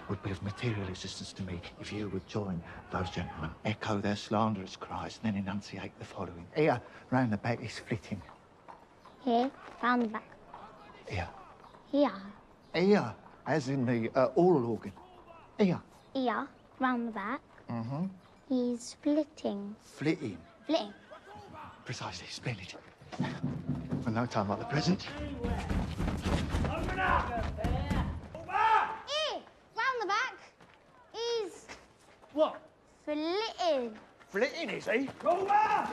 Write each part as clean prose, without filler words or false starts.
would be of material assistance to me if you would join those gentlemen, echo their slanderous cries, and then enunciate the following. Here, round the back, is flitting. Here, round the back. Here. Here. Here, as in the oral organ. Here. Here, round the back. Mm-hmm. He's flitting. Flitting. Flitting. Precisely, splendid. For no time like the present. Here, round the back. He's... What? Flitting. Flitting, is he? Over!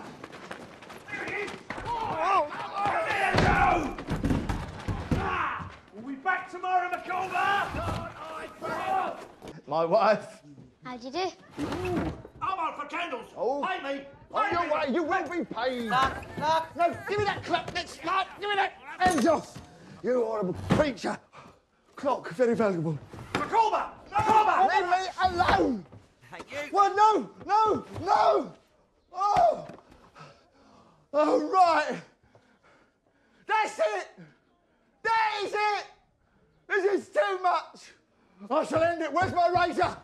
We'll be back tomorrow, McCulver! My wife. How'd you do? I'm on for candles! Oh. Pay me! On your way, you will be paid. Knock. No, give me that clock. Let's start. Give me that. Hands off. You horrible creature. Clock, very valuable. McCulver! McCulver! Leave me alone. Thank you. What? No, no, no. Oh. Oh, right. That's it. That is it. This is too much. I shall end it. Where's my razor?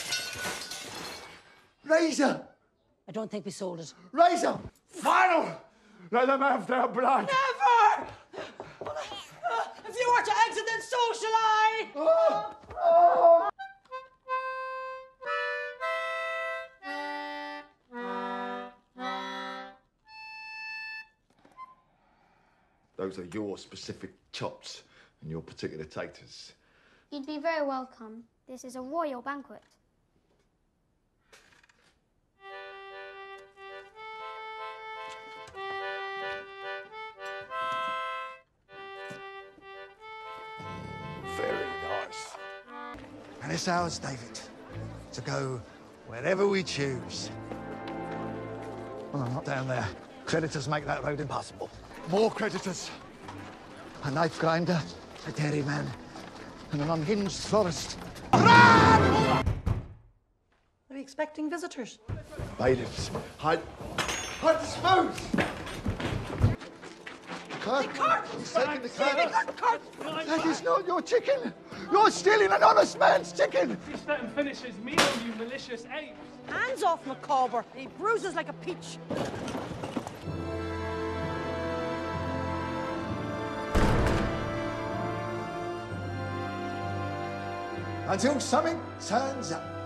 Razor. I don't think we sold it. Razor. Final. Let them have their blood. Never! If you were to exit, then so shall I! Oh. Oh. Those are your specific chops and your particular taters. You'd be very welcome. This is a royal banquet. Very nice. And it's ours, David, to go wherever we choose. Well, I'm not down there. Creditors make that road impossible. More creditors. A knife grinder, a dairyman, and an unhinged florist. Are we expecting visitors? Bailiffs, hide. I dispose! The cart! He's taking the cart. That is not your chicken! You're stealing an honest man's chicken! Just let him finish his meal, you malicious apes. Hands off, Micawber. He bruises like a peach. Until something turns up.